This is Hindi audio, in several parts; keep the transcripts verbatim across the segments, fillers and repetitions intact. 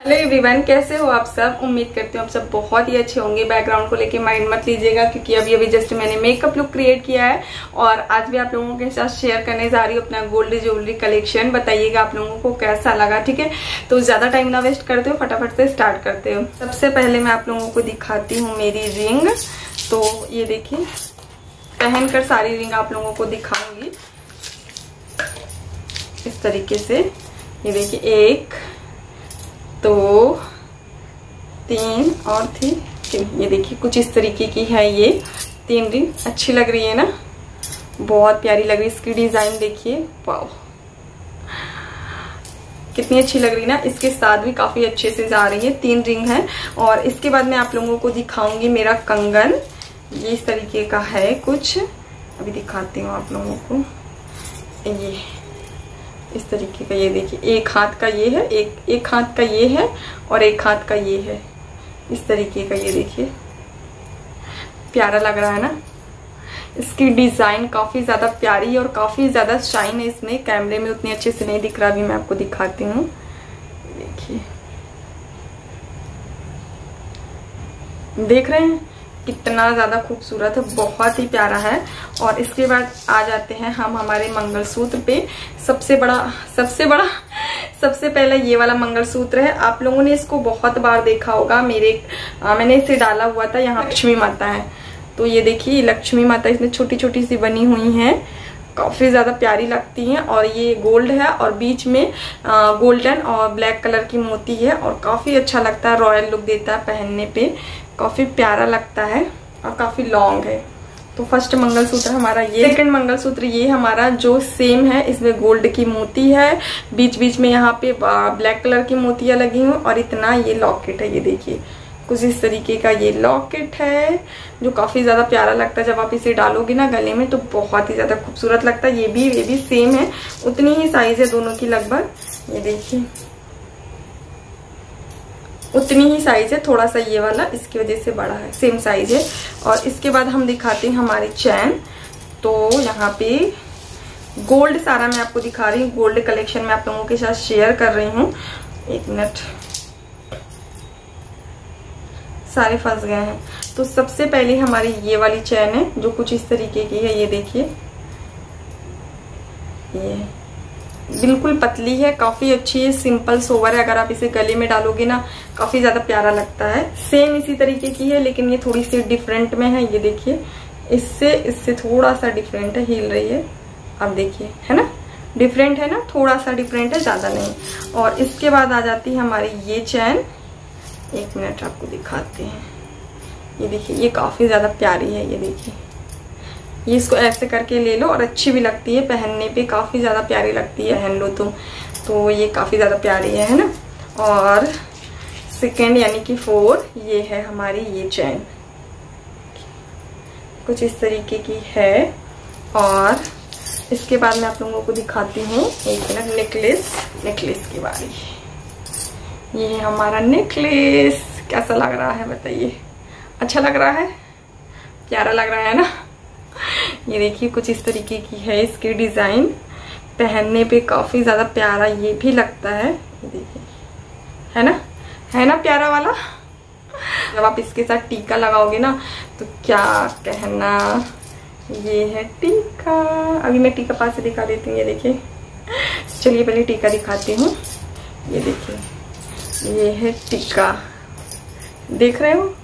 हेलो एवरीवन, कैसे हो आप सब। उम्मीद करती हूँ आप सब बहुत ही अच्छे होंगे। बैकग्राउंड को लेके माइंड मत लीजिएगा, क्योंकि अभी अभी जस्ट मैंने मेकअप लुक क्रिएट किया है और आज भी आप लोगों के साथ शेयर करने जा रही हूँ अपना गोल्ड ज्वेलरी कलेक्शन। बताइएगा आप लोगों को कैसा लगा, ठीक है। तो ज्यादा टाइम ना वेस्ट करते हो, फटाफट से स्टार्ट करते हो। सबसे पहले मैं आप लोगों को दिखाती हूँ मेरी रिंग। तो ये देखिए, पहनकर सारी रिंग आप लोगों को दिखाऊंगी इस तरीके से। ये देखिए, एक दो तीन और थी तीन। ये देखिए कुछ इस तरीके की है ये तीन रिंग। अच्छी लग रही है ना, बहुत प्यारी लग रही है। इसकी डिजाइन देखिए, वाओ कितनी अच्छी लग रही है ना। इसके साथ भी काफी अच्छे से जा रही है। तीन रिंग है। और इसके बाद मैं आप लोगों को दिखाऊंगी मेरा कंगन। ये इस तरीके का है कुछ, अभी दिखाती हूँ आप लोगों को। ये इस तरीके का, ये देखिए, एक हाथ का ये है, एक एक हाथ का ये है और एक हाथ का ये है। इस तरीके का ये देखिए, प्यारा लग रहा है ना। इसकी डिजाइन काफी ज्यादा प्यारी है और काफी ज्यादा शाइन है इसमें। कैमरे में उतनी अच्छे से नहीं दिख रहा, अभी मैं आपको दिखाती हूँ। देखिए, देख रहे हैं कितना ज्यादा खूबसूरत है, बहुत ही प्यारा है। और इसके बाद आ जाते हैं हम हमारे मंगलसूत्र पे। सबसे बड़ा सबसे बड़ा सबसे पहले ये वाला मंगलसूत्र है। आप लोगों ने इसको बहुत बार देखा होगा। मेरे आ, मैंने इसे डाला हुआ था। यहाँ लक्ष्मी माता है, तो ये देखिए लक्ष्मी माता इसमें छोटी छोटी सी बनी हुई है, काफी ज्यादा प्यारी लगती हैं। और ये गोल्ड है और बीच में आ, गोल्डन और ब्लैक कलर की मोती है और काफी अच्छा लगता है, रॉयल लुक देता है पहनने पे, काफी प्यारा लगता है और काफी लॉन्ग है। तो फर्स्ट मंगलसूत्र हमारा ये। सेकंड मंगलसूत्र ये हमारा जो सेम है, इसमें गोल्ड की मोती है, बीच बीच में यहाँ पे ब्लैक कलर की मोतियां लगी हुई और इतना ये लॉकेट है। ये देखिए कुछ इस तरीके का ये लॉकेट है, जो काफी ज्यादा प्यारा लगता है। जब आप इसे डालोगे ना गले में तो बहुत ही ज्यादा खूबसूरत लगता है। ये भी ये भी सेम है, उतनी ही साइज है दोनों की लगभग। ये देखिए उतनी ही साइज है, थोड़ा सा ये वाला इसकी वजह से बड़ा है, सेम साइज है। और इसके बाद हम दिखाते हैं हमारी चैन। तो यहाँ पे गोल्ड सारा मैं आपको दिखा रही हूँ, गोल्ड कलेक्शन में आप लोगों के साथ शेयर कर रही हूँ। एक मिनट, सारे फंस गए हैं। तो सबसे पहले हमारी ये वाली चैन है जो कुछ इस तरीके की है। ये देखिए, ये बिल्कुल पतली है, काफी अच्छी है, सिंपल सोवर है। अगर आप इसे गले में डालोगे ना काफी ज्यादा प्यारा लगता है। सेम इसी तरीके की है, लेकिन ये थोड़ी सी डिफरेंट में है। ये देखिए, इससे इससे थोड़ा सा डिफरेंट है, हिल रही है। अब देखिए, है ना, डिफरेंट है ना, थोड़ा सा डिफरेंट है, ज्यादा नहीं। और इसके बाद आ जाती है हमारी ये चैन। एक मिनट आपको दिखाते हैं। ये देखिए, ये काफी ज्यादा प्यारी है। ये देखिए, ये इसको ऐसे करके ले लो और अच्छी भी लगती है पहनने पे, काफी ज्यादा प्यारी लगती है, पहन लो तुम तो ये काफी ज्यादा प्यारी है, है ना। और सेकेंड यानी कि फोर, ये है हमारी ये चैन, कुछ इस तरीके की है। और इसके बाद मैं आप लोगों को दिखाती हूँ, एक मिनट, नेकलेस नेकलेस की बारी। ये है हमारा नेकलेस। कैसा लग रहा है बताइए, अच्छा लग रहा है, प्यारा लग रहा है ना। ये देखिए कुछ इस तरीके की है इसकी डिजाइन, पहनने पे काफी ज्यादा प्यारा ये भी लगता है। ये देखिए, है ना, है ना प्यारा वाला। जब आप इसके साथ टीका लगाओगे ना तो क्या कहना। ये है टीका, अभी मैं टीका पास से दिखा देती हूँ। ये देखिए, चलिए पहले टीका दिखाती हूँ। ये देखिए, ये है टीका, देख रहे हो,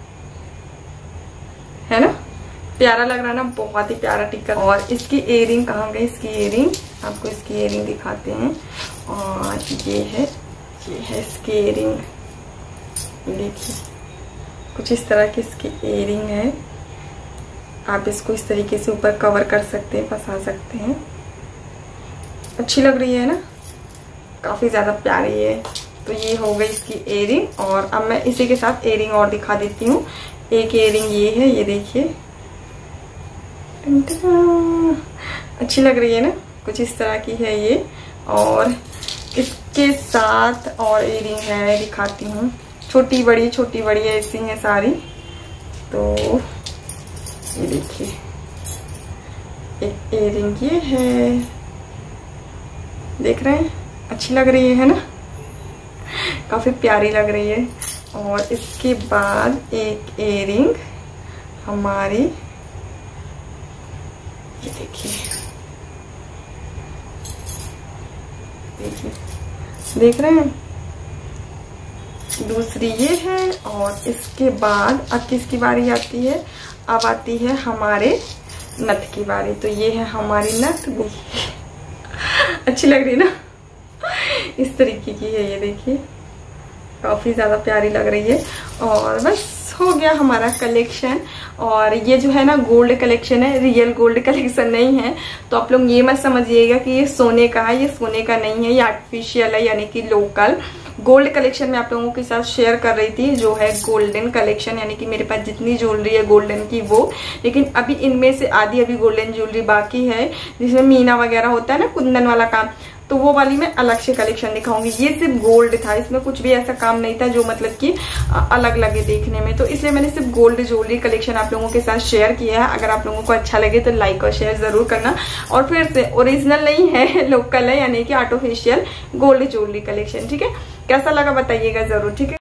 है ना, प्यारा लग रहा है ना, बहुत ही प्यारा टीका। और इसकी इयरिंग कहाँ गई, इसकी इयरिंग आपको इसकी इयरिंग दिखाते हैं। और ये है ये है इसकी इयरिंग, देखिए कुछ इस तरह की इसकी इयरिंग है। आप इसको इस तरीके से ऊपर कवर कर सकते हैं, फंसा सकते हैं। अच्छी लग रही है ना, काफी ज्यादा प्यारी है। तो ये हो गई इसकी इयरिंग। और अब मैं इसी के साथ इयरिंग और दिखा देती हूँ। एक इयरिंग ये है, ये देखिए, अच्छी लग रही है ना, कुछ इस तरह की है ये। और इसके साथ और इयरिंग है, दिखाती हूँ, छोटी बड़ी छोटी बड़ी ऐसी है सारी। तो ये देखिए, एक इयरिंग ये है, देख रहे हैं, अच्छी लग रही है ना। काफी प्यारी लग रही है। और इसके बाद एक इयररिंग हमारी, ये देखिए देखिए देख रहे हैं, दूसरी ये है। और इसके बाद अब किसकी बारी आती है, अब आती है हमारे नथ की बारी। तो ये है हमारी नथ, अच्छी लग रही ना, इस तरीके की है ये, देखिए काफी ज्यादा प्यारी लग रही है। और बस हो गया हमारा कलेक्शन। और ये जो है ना गोल्ड कलेक्शन है, रियल गोल्ड कलेक्शन नहीं है, तो आप लोग ये मत समझिएगा कि ये सोने का है, ये सोने का नहीं है, ये आर्टिफिशियल है, यानी कि लोकल गोल्ड कलेक्शन में आप लोगों के साथ शेयर कर रही थी, जो है गोल्डन कलेक्शन, यानी कि मेरे पास जितनी ज्वेलरी है गोल्डन की वो। लेकिन अभी इनमें से आधी अभी गोल्डन ज्वेलरी बाकी है, जिसमें मीना वगैरह होता है ना, कुंदन वाला काम, तो वो वाली मैं अलग से कलेक्शन दिखाऊंगी। ये सिर्फ गोल्ड था, इसमें कुछ भी ऐसा काम नहीं था जो मतलब कि अलग लगे देखने में, तो इसलिए मैंने सिर्फ गोल्ड ज्वेलरी कलेक्शन आप लोगों के साथ शेयर किया है। अगर आप लोगों को अच्छा लगे तो लाइक और शेयर जरूर करना। और फिर से ओरिजिनल नहीं है, लोकल है, यानी कि आर्टिफिशियल गोल्ड ज्वेलरी कलेक्शन, ठीक है। कैसा लगा बताइएगा जरूर, ठीक है।